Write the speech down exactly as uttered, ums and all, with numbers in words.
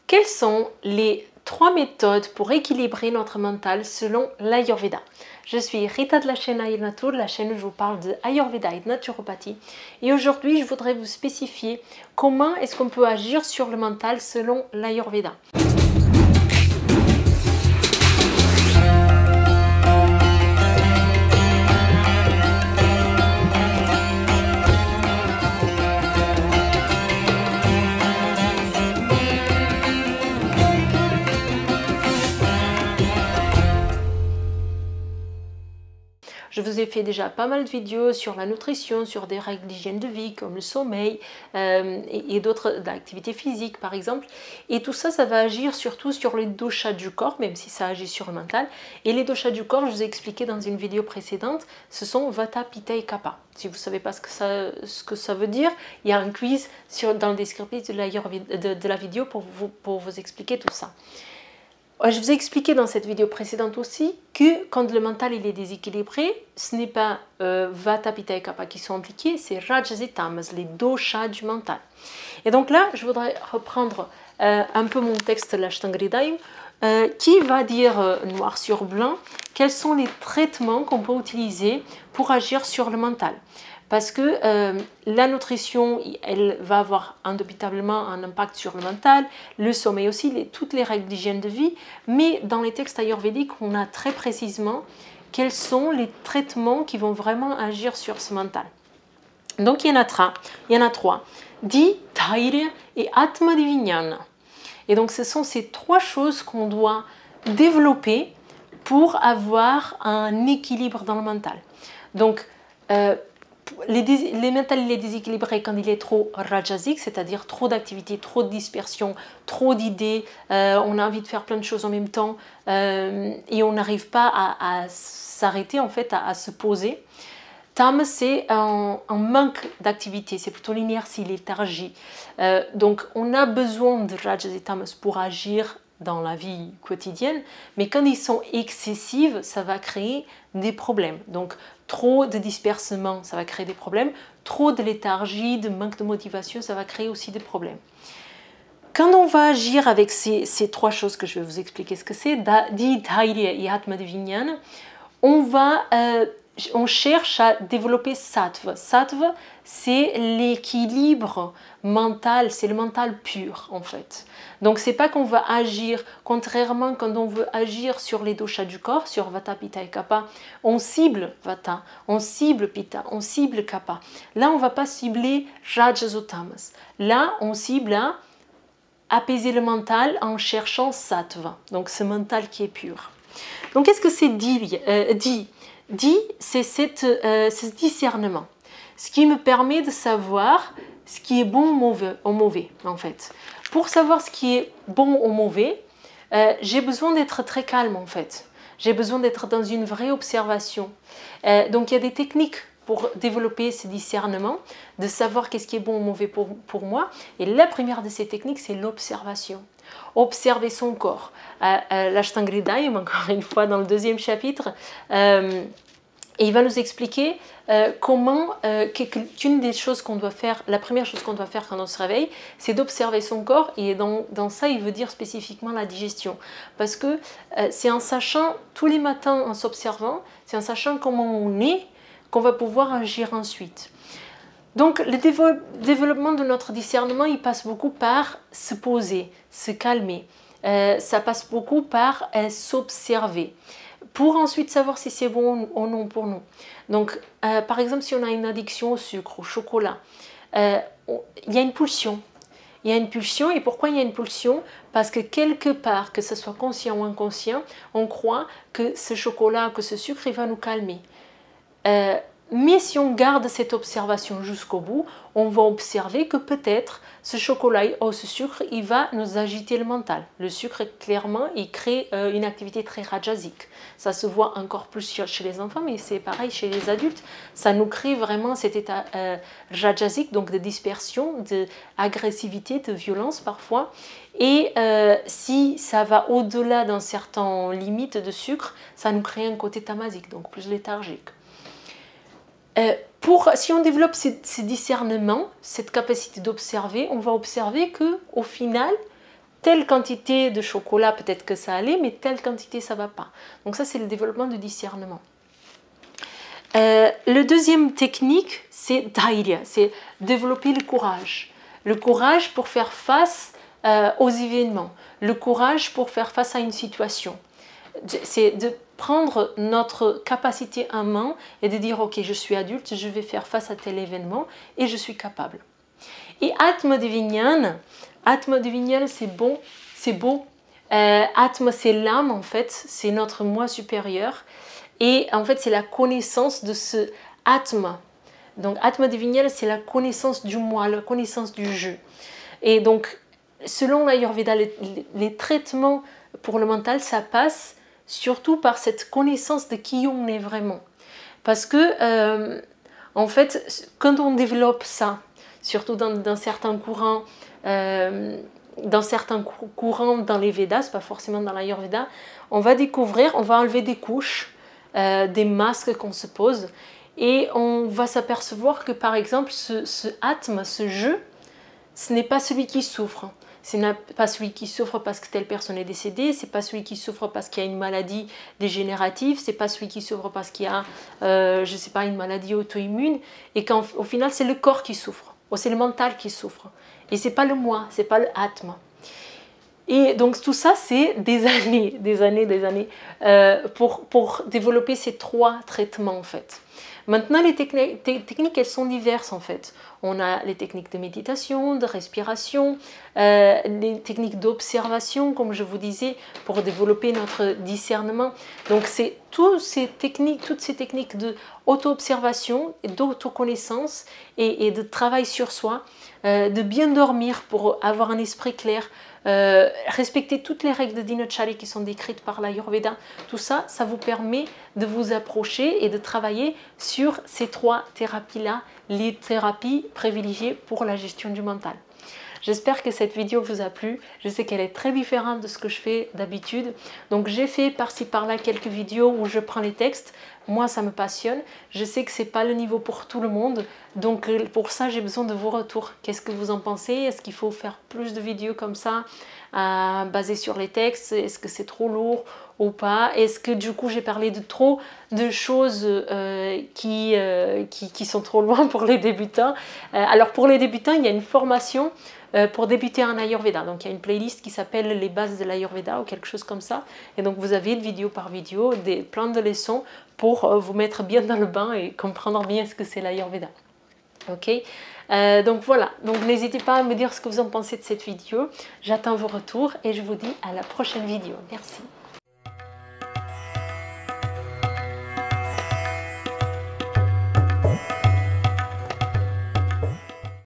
Quelles sont les trois méthodes pour équilibrer notre mental selon l'Ayurveda? Je suis Rita de la chaîne Ayurnatur, la chaîne où je vous parle de Ayurveda et de naturopathie. Et aujourd'hui, je voudrais vous spécifier comment est-ce qu'on peut agir sur le mental selon l'Ayurveda. Je vous ai fait déjà pas mal de vidéos sur la nutrition, sur des règles d'hygiène de vie comme le sommeil euh, et, et d'autres activités physiques par exemple. Et tout ça, ça va agir surtout sur les doshas du corps, même si ça agit sur le mental. Et les doshas du corps, je vous ai expliqué dans une vidéo précédente, ce sont Vata, Pitta et Kapha. Si vous ne savez pas ce que, ça, ce que ça veut dire, il y a un quiz sur, dans le descriptif de la, de, de la vidéo pour vous, pour vous expliquer tout ça. Je vous ai expliqué dans cette vidéo précédente aussi que quand le mental il est déséquilibré, ce n'est pas euh, Vata, Pitta et Kapha qui sont impliqués, c'est Rajas et Tamas, les doshas du mental. Et donc là, je voudrais reprendre euh, un peu mon texte l'Ashtanga-hridayam euh, qui va dire euh, noir sur blanc quels sont les traitements qu'on peut utiliser pour agir sur le mental. Parce que euh, la nutrition, elle va avoir indubitablement un impact sur le mental, le sommeil aussi, les, toutes les règles d'hygiène de vie, mais dans les textes ayurvédiques, on a très précisément quels sont les traitements qui vont vraiment agir sur ce mental. Donc il y en a trois, il y en a trois, Di, Dhairya et Atma Viññāna. Et donc ce sont ces trois choses qu'on doit développer pour avoir un équilibre dans le mental. Donc, euh, Les, les mental il est déséquilibré quand il est trop rajasique, c'est-à-dire trop d'activité, trop de dispersion, trop d'idées, euh, on a envie de faire plein de choses en même temps euh, et on n'arrive pas à, à s'arrêter en fait, à, à se poser. Tamas, c'est un, un manque d'activité, c'est plutôt l'inertie, léthargie. Euh, donc on a besoin de rajas et tamas pour agir dans la vie quotidienne, mais quand ils sont excessifs, ça va créer des problèmes. Donc trop de dispersement, ça va créer des problèmes. Trop de léthargie, de manque de motivation, ça va créer aussi des problèmes. Quand on va agir avec ces, ces trois choses que je vais vous expliquer ce que c'est, Di, Dhairya et Atma Viññāna, on va... Euh, on cherche à développer sattva. Sattva, c'est l'équilibre mental, c'est le mental pur en fait. Donc c'est pas qu'on va agir, contrairement quand on veut agir sur les doshas du corps, sur Vata, Pitta et Kapha, on cible Vata, on cible Pitta, on cible Kapha. Là on va pas cibler Rajas ou Tamas. Là on cible à apaiser le mental en cherchant sattva, donc ce mental qui est pur. Donc qu'est-ce que c'est dit, euh, dit Dit, c'est euh, ce discernement, ce qui me permet de savoir ce qui est bon ou mauvais, ou mauvais en fait. Pour savoir ce qui est bon ou mauvais, euh, j'ai besoin d'être très calme en fait. J'ai besoin d'être dans une vraie observation. Euh, donc il y a des techniques pour développer ce discernement, de savoir qu'est-ce qui est bon ou mauvais pour, pour moi. Et la première de ces techniques, c'est l'observation. Observer son corps. Euh, euh, L'Ashtanga-hridayam, encore une fois, dans le deuxième chapitre, euh, et il va nous expliquer euh, comment, euh, qu'une des choses qu'on doit faire, la première chose qu'on doit faire quand on se réveille, c'est d'observer son corps. Et dans, dans ça, il veut dire spécifiquement la digestion. Parce que euh, c'est en sachant, tous les matins, en s'observant, c'est en sachant comment on est, qu'on va pouvoir agir ensuite. Donc le développement de notre discernement, il passe beaucoup par se poser, se calmer. Euh, ça passe beaucoup par euh, s'observer, pour ensuite savoir si c'est bon ou non pour nous. Donc euh, par exemple, si on a une addiction au sucre, au chocolat, euh, on, il y a une pulsion. Il y a une pulsion, et pourquoi il y a une pulsion? Parce que quelque part, que ce soit conscient ou inconscient, on croit que ce chocolat, que ce sucre, il va nous calmer. Euh, mais si on garde cette observation jusqu'au bout, on va observer que peut-être ce chocolat ou ce sucre, il va nous agiter le mental. Le sucre, clairement, il crée euh, une activité très rajasique. Ça se voit encore plus chez les enfants, mais c'est pareil chez les adultes. Ça nous crée vraiment cet état euh, rajasique, donc de dispersion, d'agressivité, de violence parfois. Et euh, si ça va au-delà d'un certain limite de sucre, ça nous crée un côté tamasique, donc plus léthargique. Euh, pour, si on développe ce, ce discernement, cette capacité d'observer, on va observer qu'au final, telle quantité de chocolat, peut-être que ça allait, mais telle quantité, ça ne va pas. Donc ça, c'est le développement du discernement. Euh, le deuxième technique, c'est dhairya, c'est développer le courage. Le courage pour faire face euh, aux événements, le courage pour faire face à une situation. C'est de prendre notre capacité en main et de dire ok, je suis adulte, je vais faire face à tel événement et je suis capable. Et Atma Divinyan, Atma Divinyan, c'est bon, c'est beau. Euh, Atma, c'est l'âme en fait, c'est notre moi supérieur. Et en fait, c'est la connaissance de ce Atma. Donc, Atma Divinyan, c'est la connaissance du moi, la connaissance du je. Et donc, selon l'Ayurveda, les, les traitements pour le mental, ça passe surtout par cette connaissance de qui on est vraiment. Parce que, euh, en fait, quand on développe ça, surtout dans, dans certains courants, euh, dans certains courants dans les Védas, pas forcément dans l'Ayurveda, on va découvrir, on va enlever des couches, euh, des masques qu'on se pose, et on va s'apercevoir que par exemple, ce, ce atma, ce je, ce n'est pas celui qui souffre. Ce n'est pas celui qui souffre parce que telle personne est décédée, c'est pas celui qui souffre parce qu'il y a une maladie dégénérative, c'est pas celui qui souffre parce qu'il y a, euh, je sais pas, une maladie auto-immune, et qu'au final, c'est le corps qui souffre, ou c'est le mental qui souffre. Et c'est pas le moi, c'est pas le atma. Et donc tout ça, c'est des années, des années, des années euh, pour, pour développer ces trois traitements en fait. Maintenant, les techniques, techniques, elles sont diverses en fait. On a les techniques de méditation, de respiration, euh, les techniques d'observation, comme je vous disais, pour développer notre discernement. Donc, c'est toutes ces techniques, toutes ces techniques d'auto-observation, d'autoconnaissance et, et de travail sur soi, euh, de bien dormir pour avoir un esprit clair, Euh, respecter toutes les règles de Dinacharya qui sont décrites par l'Ayurveda, tout ça, ça vous permet de vous approcher et de travailler sur ces trois thérapies-là, les thérapies privilégiées pour la gestion du mental. J'espère que cette vidéo vous a plu. Je sais qu'elle est très différente de ce que je fais d'habitude. Donc j'ai fait par-ci par-là quelques vidéos où je prends les textes. Moi, ça me passionne. Je sais que ce n'est pas le niveau pour tout le monde. Donc pour ça, j'ai besoin de vos retours. Qu'est-ce que vous en pensez? Est-ce qu'il faut faire plus de vidéos comme ça, euh, basées sur les textes? Est-ce que c'est trop lourd ou pas? Est-ce que du coup, j'ai parlé de trop de choses euh, qui, euh, qui, qui sont trop loin pour les débutants? euh, Alors pour les débutants, il y a une formation pour débuter en Ayurveda. Donc il y a une playlist qui s'appelle les bases de l'Ayurveda ou quelque chose comme ça. Et donc vous avez vidéo par vidéo des plein de leçons pour vous mettre bien dans le bain et comprendre bien ce que c'est l'Ayurveda. Ok, euh, donc voilà. Donc n'hésitez pas à me dire ce que vous en pensez de cette vidéo. J'attends vos retours et je vous dis à la prochaine vidéo. Merci.